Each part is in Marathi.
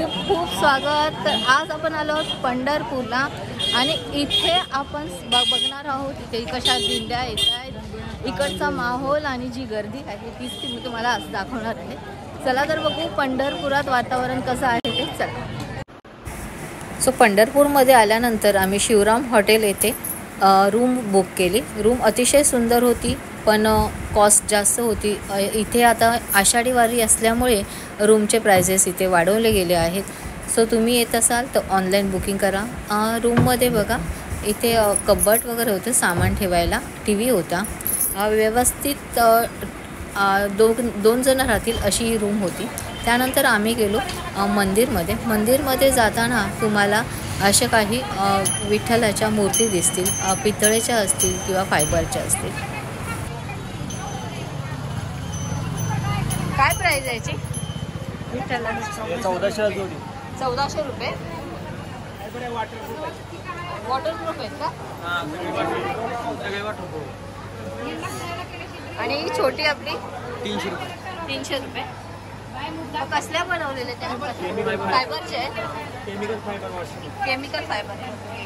खूप खूप स्वागत। तर आज आपण आलो आहोत पंढरपूरला आणि इथे आपण बघणार आहोत इथे कशा दिंड्या येत आहेत, इकडचा माहोल आणि जी गर्दी आहे तीच मी तुम्हाला आज दाखवणार आहे। चला तर बघू पंढरपुरात वातावरण कसं आहे ते। चला। सो पंढरपूरमध्ये आल्यानंतर आम्ही शिवराम हॉटेल येथे रूम बुक केली। रूम अतिशय सुंदर होती पण कॉस्ट जास्त होती। इथे आता आषाढी वारी असल्यामुळे रूमचे प्राइजेस इथे वाढवले गेले आहेत। सो तुम्ही येत असाल तर ऑनलाईन बुकिंग करा। रूममध्ये बघा इथे कबट वगैरे होतं सामान ठेवायला, टी व्ही होता, व्यवस्थित दोन जण राहतील अशी ही रूम होती। त्यानंतर आम्ही गेलो मंदिरमध्ये जाताना तुम्हाला अशा काही विठ्ठलाच्या मूर्ती दिसतील, पितळेच्या असतील किंवा फायबरच्या असतील। काय प्राइस आहे याची? विठ्ठलाची 1400 रुपये। वॉटरप्रूफ आहेत का? आणि ही छोटी आपली 300 रुपये। कसल्या बनवलेले त्या? फायबरचे आहेत, केमिकल फायबर आहे।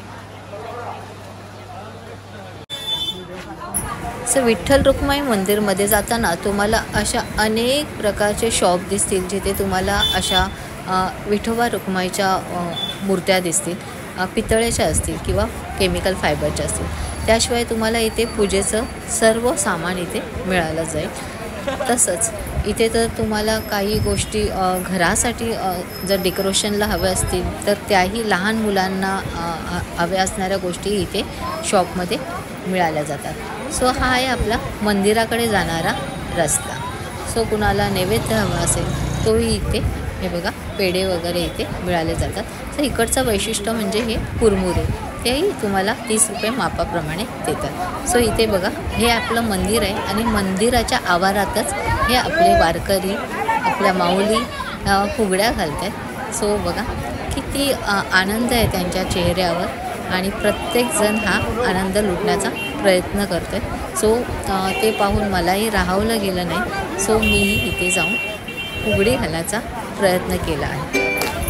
सो विठ्ठल रुक्माई मंदिरमध्ये जाताना तुम्हाला अशा अनेक प्रकारचे शॉप दिसतील जिथे तुम्हाला अशा विठोबा रुक्माईच्या मूर्त्या दिसतील, पितळेच्या असतील किंवा केमिकल फायबरच्या असतील। त्याशिवाय तुम्हाला इथे पूजेचं सर्व सामान इथे मिळालं जाईल। तसंच इथे तर तुम्हाला काही गोष्टी घरासाठी जर डेकोरेशनला हव्या असतील तर त्याही लहान मुलांना हव्या असणाऱ्या गोष्टी इथे शॉपमध्ये मिळाल्या जातात। सो हा आहे आपला मंदिराकडे जाणारा रस्ता। सो कुणाला नैवेद्य हवा असेल तोही इथे हे बघा पेढे वगैरे इथे मिळाले जातात। तर इकडचं वैशिष्ट्य म्हणजे हे कुरमुरे, तेही तुम्हाला 30 रुपये मापाप्रमाणे देतात। सो इथे बघा हे आपलं मंदिर आहे आणि मंदिराच्या आवारातच हे आपले वारकरी आपल्या माऊली फुगड्या घालत आहेत। सो बघा किती आनंद आहे त्यांच्या चेहऱ्यावर आणि प्रत्येकजण हा आनंद लुटण्याचा प्रयत्न करतो आहे। सो ते पाहून मलाही राहावलं गेलं नाही। सो मीही इथे जाऊन फुगडी घालायचा प्रयत्न केला आहे।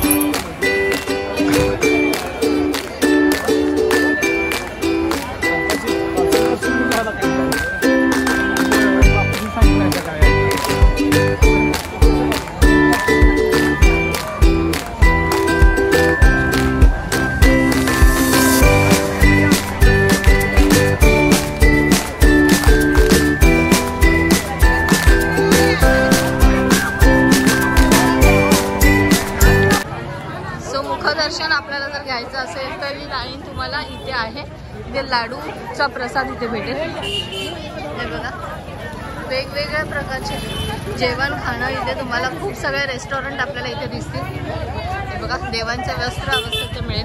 मुखदर्शन आपल्याला जर घ्यायचं असेल तर ही लाईन तुम्हाला इथे आहे। इथे लाडूचा प्रसाद इथे भेटेल। हे बघा वेगवेगळ्या प्रकारचे जेवण खाणं इथे तुम्हाला खूप सगळे रेस्टॉरंट आपल्याला इथे दिसतील। हे बघा देवांचे वस्त्र अवस्थेत मिळेल।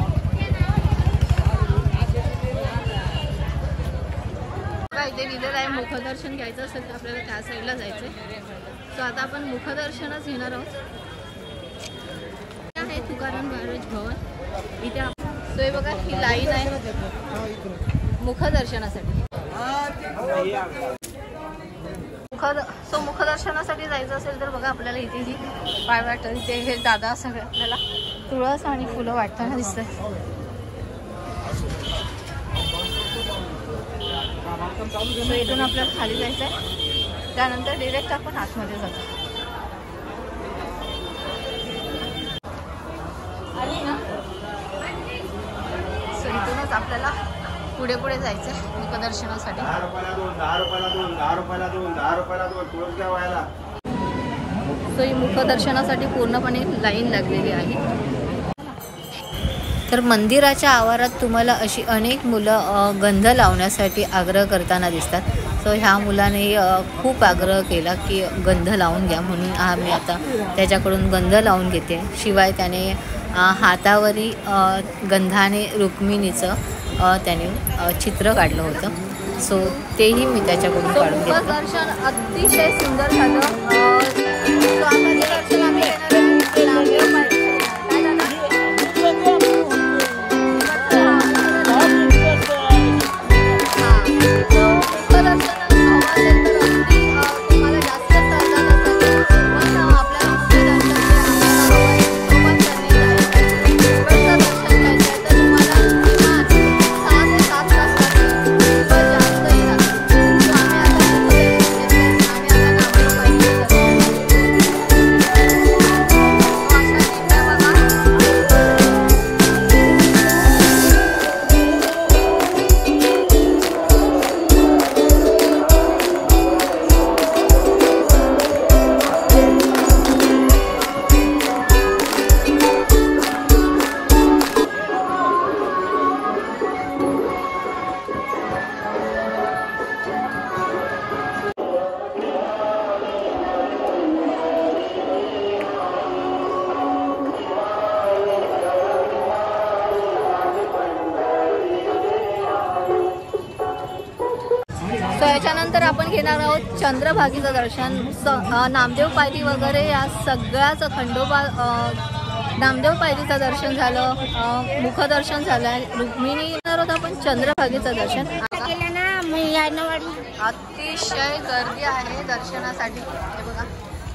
बघा इथे लिहिलेलं आहे मुखदर्शन घ्यायचं असेल तर आपल्याला त्या साईडला जायचं आहे। सो आता आपण मुखदर्शनच घेणार आहोत। तुकाराम महाराज भवन इथे। सो हे बघा ही लाईन आहे मुखदर्शनासाठी। मुखदर्शनासाठी जायचं असेल तर बघा आपल्याला इथे ही पाय वाटत इथे हे दादा सगळे आपल्याला तुळस आणि फुलं वाटताना दिसतात। सो इथून आपल्याला खाली जायचं आहे, त्यानंतर डिरेक्ट आपण आतमध्ये जातो। इथूनच आपल्याला पुढे जायचं आहे मुखदर्शनासाठी। सो ही मुखदर्शनासाठी पूर्णपणे लाईन लागलेली आहे। तर मंदिराच्या आवारात तुम्हाला अशी अनेक मुलं गंध लावण्यासाठी आग्रह करताना दिसतात। सो ह्या मुलाने खूप आग्रह केला की गंध लावून घ्या, म्हणून मी आता त्याच्याकडून गंध लावून घेते। शिवाय त्याने हातावरी गंधाने रुक्मिणीचं त्याने चित्र काढलं होतं। सो तेही मी त्याच्याकडून काढून घेतलं। दर्शन अतिशय सुंदर झालं। त्याच्यानंतर आपण घेणार आहोत चंद्रभागेचं दर्शन. नामदेव पायरी वगैरे या सगळ्याच खंडोबा नामदेव पायरीचं दर्शन झालं, मुखदर्शन झालं. रुक्मिणी येणार आहोत आपण चंद्रभागेचं दर्शन. अतिशय गर्दी आहे दर्शनासाठी. हे बघा,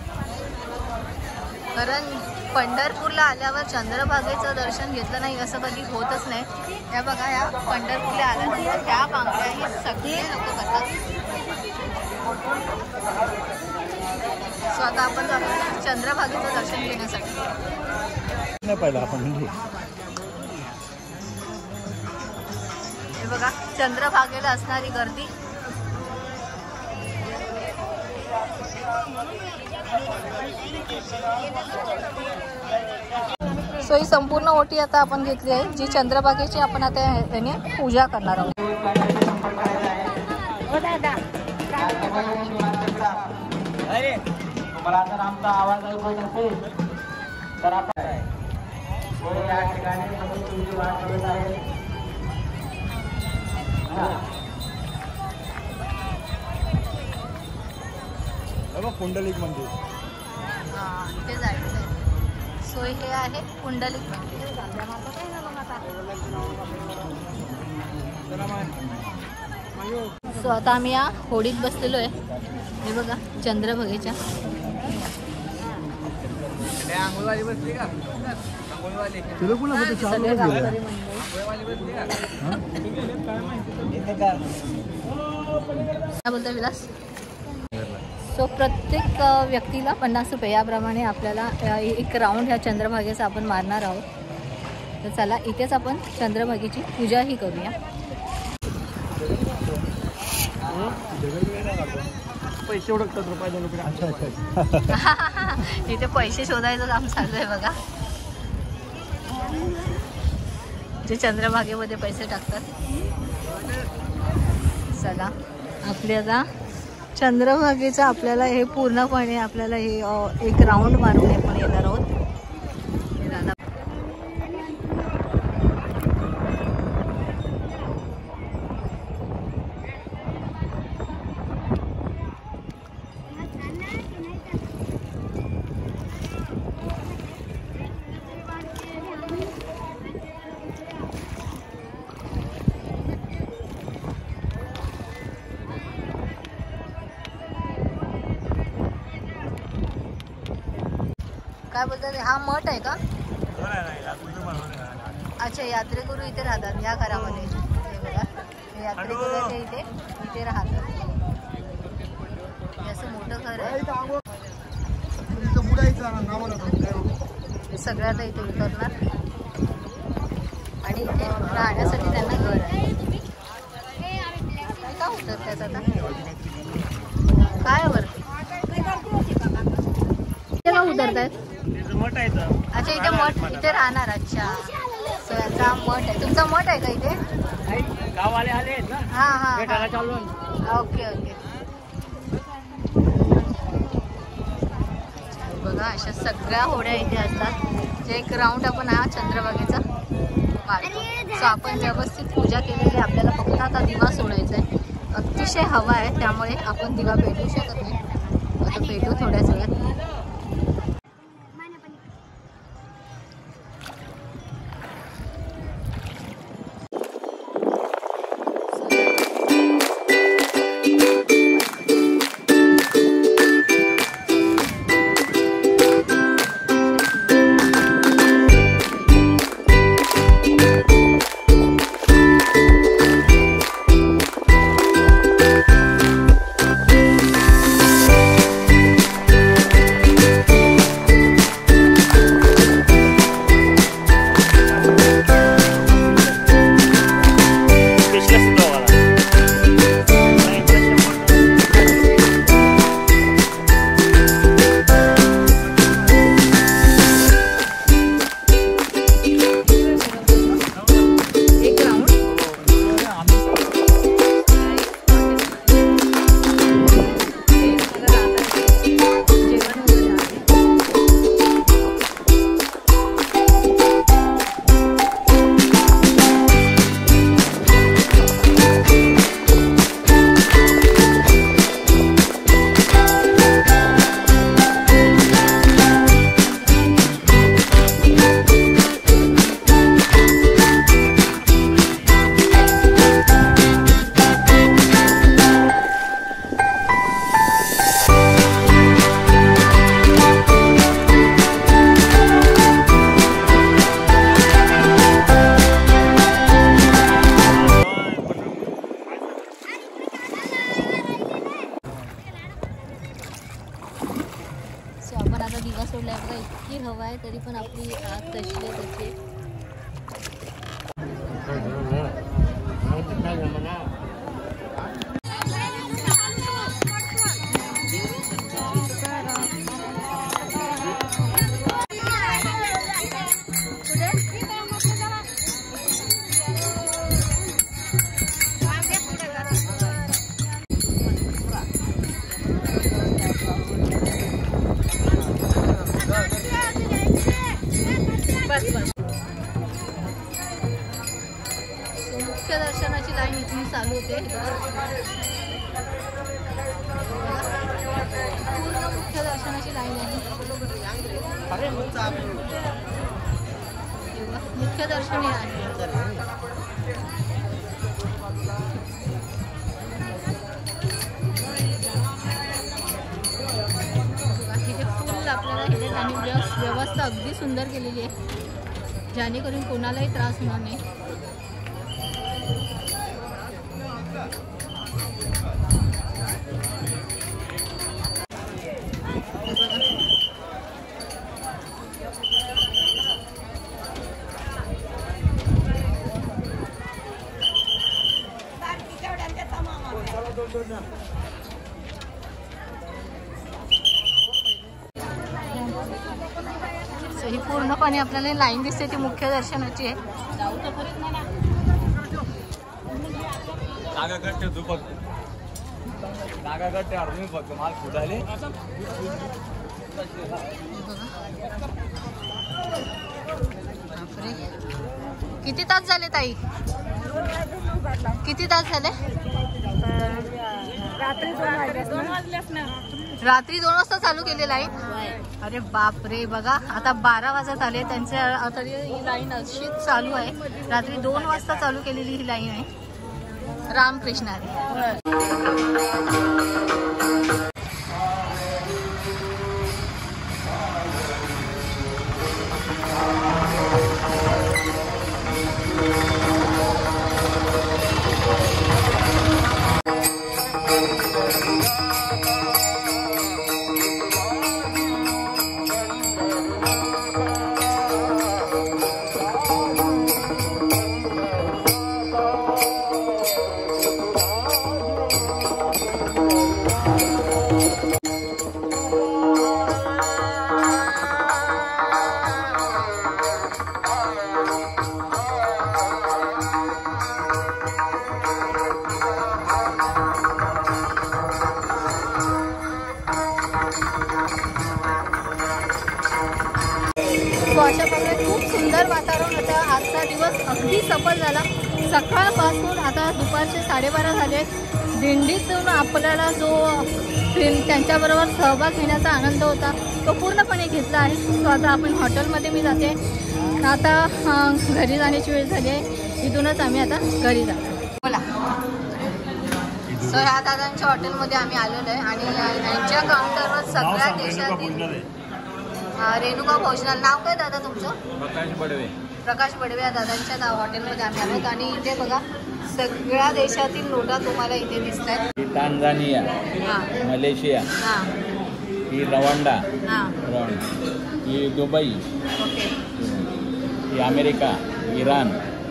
कारण पंढरपूरला आल्यावर चंद्रभागेचं दर्शन घेतलं नाही असं कधी होतच नाही. हे बघा, या पंढरपूरला आल्यानंतर ह्या पांगळ्या हे सगळे लोक करतात. सो आता आपण जातो चंद्रभागेचं दर्शन घेण्यासाठी. पहिला आपण हे बघा, चंद्रभागेला असणारी गर्दी. सो ही संपूर्ण ओटी आता आपण घेतली आहे, जी चंद्रभागेची आपण आता याने पूजा करणार आहोत. तुम्हाला जर आमचा आवाज ऐकू नसेल तर आपण या ठिकाणी तुमची वाट बघत आहे. पुंडलिक मंदिर इथे जायचं आहे. सो हे आहे पुंडलिक मंदिर. सो आता आम्ही या होडीत बसलेलो आहे. हे बघा, चंद्रभागेच्या. काय बोलतो विलास? सो प्रत्येक व्यक्तीला 50 रुपये याप्रमाणे आपल्याला एक राऊंड ह्या चंद्रभागेचा आपण मारणार आहोत. तर चला, इथेच आपण चंद्रभागेची पूजाही करूया. पैसे ओळखतात, रुपये 2 रुपये. अच्छा. इथे पैसे शोधायचं काम चालू आहे बघा. जे चंद्रभागेमध्ये पैसे टाकतात. चला, आपल्याला चंद्रभागेचं आपल्याला हे पूर्णपणे आपल्याला हे एक राऊंड मारून आपण येणार आहोत. काय बोलतात, हा मठ आहे का? अच्छा, यात्रेकरू इथे राहतात या घरामध्ये. हे बघा, यात्रेकरू इथे राहतात. असं मोठं घर आहे. सगळ्याला इथे उतरणार आणि इथे राहण्यासाठी त्यांना घर आहे. काय उतरतात आता? काय वरती का उतरतायत? अच्छा, इथे मठ, इथे राहणार. अच्छा, सो याचा मठ आहे. तुमचा मठ आहे का इथे? गाववाले आले आहेत ना. हां हां, भेटायला चालू आहे. Okay okay. बघा, अशा सगळ्या होड्या इथे असतात. जे एक राऊंड आपण हा चंद्रभागेचा मारतो. सो आपण व्यवस्थित पूजा केलेली. आपल्याला फक्त आता दिवा सोडायचा आहे. अतिशय हवा आहे, त्यामुळे आपण दिवा पेटवू शकत नाही. आता पेटू थोड्याच वेळात. दर्शनाची. मुख्य दर्शनाची लाईन इथून चालू होते. पूर्ण मुख्य दर्शनाची लाईन आहे. मुख्य दर्शनी आहे. इथे फुल आपल्याला इथे आणि व्यवस्था अगदी सुंदर केलेली आहे, जेणेकरून कोणालाही त्रास होणार नाही. ही पूर्णपणे आपल्याला लाईन दिसते ती मुख्य दर्शनाची आहे. किती तास झाले ताई? किती तास झाले? रात्री 2 वाजता चालू केली लाईन. अरे बापरे, बघा आता 12 वाजत आले, त्यांच्या तरी ही लाईन अशीच चालू आहे. रात्री 2 वाजता चालू केलेली ही लाईन आहे. रामकृष्ण हरी. तो अशा प्रकारे खूप सुंदर वातावरण होतं. आजचा दिवस अगदी सफल झाला. सकाळपासून आता दुपारचे 12:30 झाले. दिंडीतून आपल्याला जो त्यांच्याबरोबर सहभाग घेण्याचा आनंद होता तो पूर्णपणे घेतला आहे. तो आता आपण हॉटेलमध्ये मी जाते. आता घरी जाण्याची वेळ झाली आहे. इथूनच आम्ही आता घरी जातो. बोला. सो ह्या दादांच्या हॉटेलमध्ये आम्ही आलेलो आहे आणि यांच्या काउंटरवर सगळ्या देशातील रेणुका भोजनालय. नाव काय दादा तुमचं? प्रकाश बडवे. प्रकाश बडवे या दादांच्या हॉटेलमध्ये आम्ही आलोत आणि इथे बघा सगळ्या देशातील नोटा तुम्हाला इथे दिसत आहेत. टांझानिया, मलेशिया, ही रवांडा, ही दुबई, ही अमेरिका, इराण,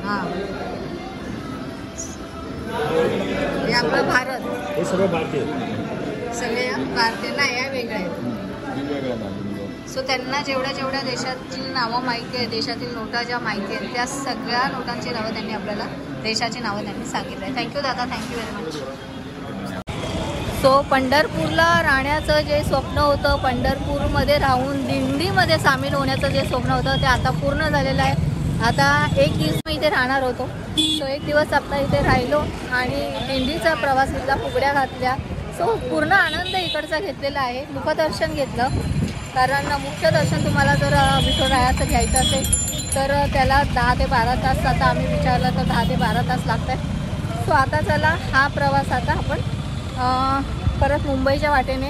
हे आपलं भारत. हे सगळं भारतीय. सगळे भारतीय नाही आहे, वेगळे आहेत. सो त्यांना जेवढ्या देशातील नावं माहिती आहे, देशातील नोटा ज्या माहिती आहेत, त्या सगळ्या नोटांची नावं त्यांनी आपल्याला, देशाची नावं त्यांनी सांगितलं आहे. थँक्यू दादा, थँक्यू व्हेरी मच. सो पंढरपूरला राहण्याचं जे स्वप्न होतं, पंढरपूरमध्ये राहून दिंडीमध्ये सामील होण्याचं जे स्वप्न होतं ते आता पूर्ण झालेलं आहे. आता 1 दिवस मी इथे राहणार होतो. सो 1 दिवस आता इथे राहिलो आणि दिंडीचा प्रवास घेतला, फुगड्या घातल्या. सो पूर्ण आनंद इकडचा घेतलेला आहे. मुखदर्शन घेतलं, कारण मुख्य दर्शन तुम्हाला जर विठुरायाचं घ्यायचं असेल तर त्याला 10 ते 12 तास, आता आम्ही विचारलं तर 10 ते 12 तास लागतात. सो आता चला हा प्रवास आता आपण परत मुंबईच्या वाटेने.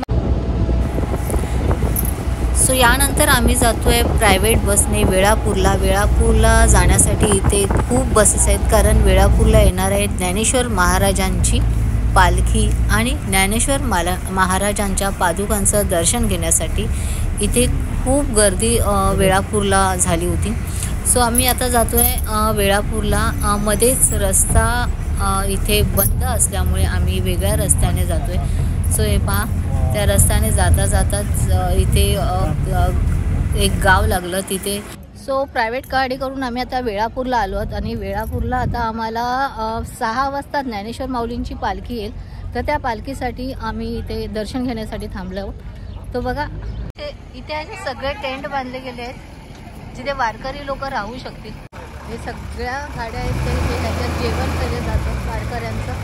सो यानंतर आम्ही जातो आहे प्रायव्हेट बसने वेळापूरला. वेळापूरला जाण्यासाठी इथे खूप बसेस आहेत, कारण वेळापूरला येणार आहेत ज्ञानेश्वर महाराजांची पालखी आणि ज्ञानेश्वर महाराजांच्या पादुकांचं दर्शन घेण्यासाठी इथे खूप गर्दी वेळापूरला झाली होती. सो आम्ही आता जातो आहे वेळापूरला. मध्येच रस्ता इथे बंद असल्यामुळे आम्ही वेगळ्या रस्त्याने जातो आहे. सो हे पहा, त्या रस्त्याने जाताच इथे एक गाव लागलं तिथे. सो प्रायव्हेट गाडी करून आम्ही आता वेळापूरला आलो आहोत आणि वेळापूरला आता आम्हाला 6 वाजता ज्ञानेश्वर माऊलींची पालखी येईल. तर त्या पालखीसाठी आम्ही इथे दर्शन घेण्यासाठी थांबलो आहोत. तो बघा, इथे असे सगळे टेंट बांधले गेले आहेत जिथे वारकरी लोक राहू शकतील. हे सगळ्या गाड्या आहेत ते ह्याच्यात जेवण केले जातं वारकऱ्यांचं.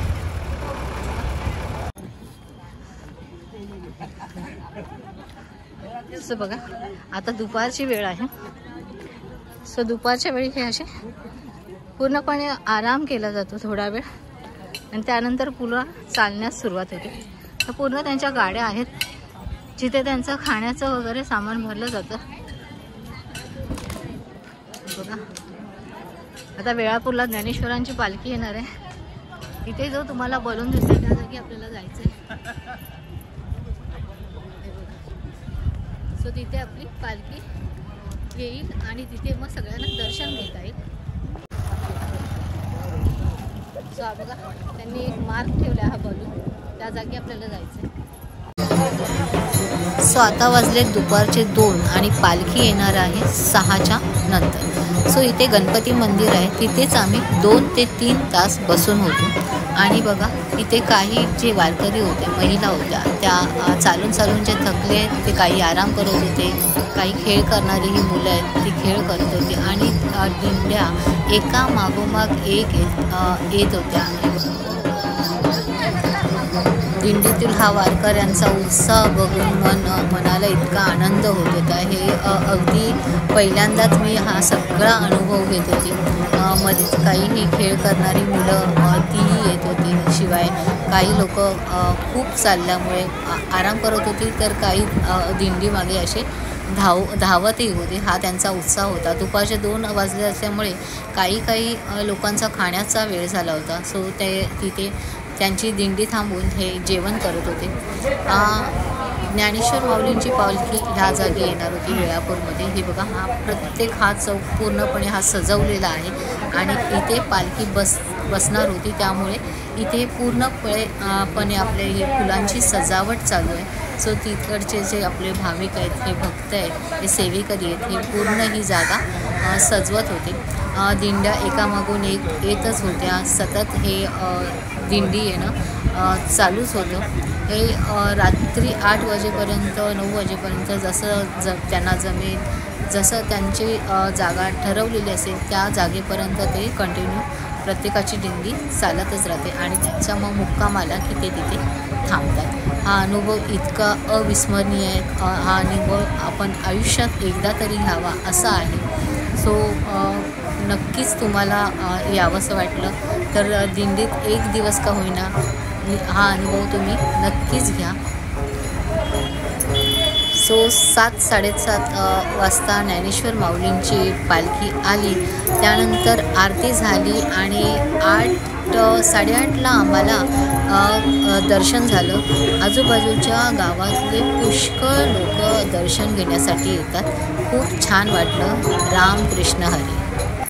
असं बघा, आता दुपारची वेळ आहे. सो दुपारच्या वेळी हे असे पूर्णपणे आराम केला जातो थोडा वेळ आणि त्यानंतर पुन्हा चालण्यास सुरुवात होते. तर पूर्ण त्यांच्या गाड्या आहेत जिथे त्यांचं खाण्याचं वगैरे सामान भरलं जातं. बघा, आता वेळापूरला ज्ञानेश्वरांची पालखी येणार आहे. इथे जो तुम्हाला बलून दिसतोय त्या जागी आपल्याला जायचं आहे. सो तिथे आपली पालखी येईल आणि तिथे मग सगळ्यांना दर्शन घेता येईल. सो बघा, त्यांनी एक मार्क ठेवला हा बलून, त्या जागी आपल्याला जायचं आहे. सो आता वाजले दुपारचे 2 आणि पालखी येणार आहे 6च्या नंतर. सो इथे गणपती मंदिर आहे, तिथेच आम्ही 2 ते 3 तास बसून होतो. आणि बघा, इथे काही जे वारकरी होते, महिला होत्या, त्या चालून जे थकले ते काही आराम करत होते. काही खेळ करणारी ही मुलं आहेत ती खेळ करत होती आणि दिंड्या एका मागोमाग एक येत होत्या. दिंडीतील हा वारकऱ्यांचा उत्साह बघून मनाला इतका आनंद होत होता. हे अगदी पहिल्यांदाच मी हा सगळा अनुभव घेत होती. मध्येच काहीही खेळ करणारी मुलं तीही येत होती. शिवाय काही लोक खूप चालल्यामुळे आराम करत होती, तर काही दिंडीमागे असे धावतही होते. हा त्यांचा उत्साह होता. दुपारचे 2 वाजले असल्यामुळे काही लोकांचा खाण्याचा वेळ झाला होता. सो ते तिथे त्यांची दिंडी थांबून हे जेवण करत होते. ज्ञानेश्वर माऊलींची पालखी ह्या जागी येणार होती वेळापूरमध्ये. हे बघा, हा प्रत्येक हा चौक पूर्णपणे हा सजवलेला आहे आणि इथे पालखी बसणार होती. त्यामुळे इथे पूर्णपणे आपले ही फुलांची सजावट चालू आहे. सो तिकडचे जे आपले भाविक आहेत, हे भक्त आहेत, हे सेवेकरी आहेत, हे पूर्ण ही जागा सजवत होते. दिंड्या एकामागून एक येतच होत्या. सतत हे दिंडी येणं चालूच होतं. हे रात्री 8 वाजेपर्यंत 9 वाजेपर्यंत जसं त्यांना जमेल, जसं त्यांची जागा ठरवलेली असेल त्या जागेपर्यंत ते कंटिन्यू प्रत्येकाची दिंडी चालतच राहते आणि त्यांचा मग मुक्काम आला की ते तिथे थांबतात. हा अनुभव इतका अविस्मरणीय आहे. हा अनुभव आपण आयुष्यात एकदा तरी घ्यावा असा आहे. सो नक्कीच तुम्हाला यावंसं वाटलं तर दिंडीत एक दिवस का होईना हा अनुभव तुम्ही नक्कीच घ्या. सो 7-7:30 वाजता ज्ञानेश्वर माऊलींची पालखी आली. त्यानंतर आरती झाली आणि 8-8:30ला आम्हाला दर्शन झालं. आजूबाजूच्या गावातले पुष्कळ लोक दर्शन घेण्यासाठी येतात. खूप छान वाटलं. राम कृष्ण हरी.